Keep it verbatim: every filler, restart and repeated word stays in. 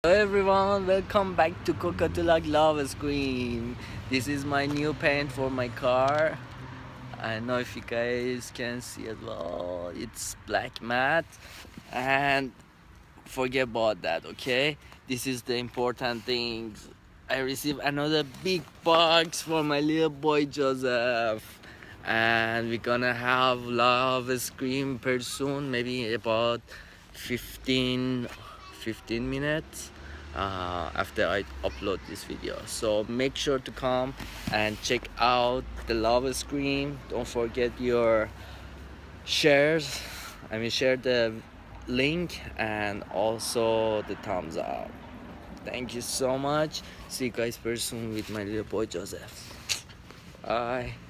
Hello everyone, welcome back to Coca-Cola Love Screen. This is my new paint for my car. I don't know if you guys can see as well. It's black matte, and forget about that, okay? This is the important things. I received another big box for my little boy Joseph, and we're gonna have love screen pretty soon, maybe about fifteen fifteen minutes uh, after I upload this video. So make sure to come and check out the love screen. Don't forget your shares, I mean share the link and also the thumbs up. Thank you so much. See you guys very soon with my little boy Joseph. Bye.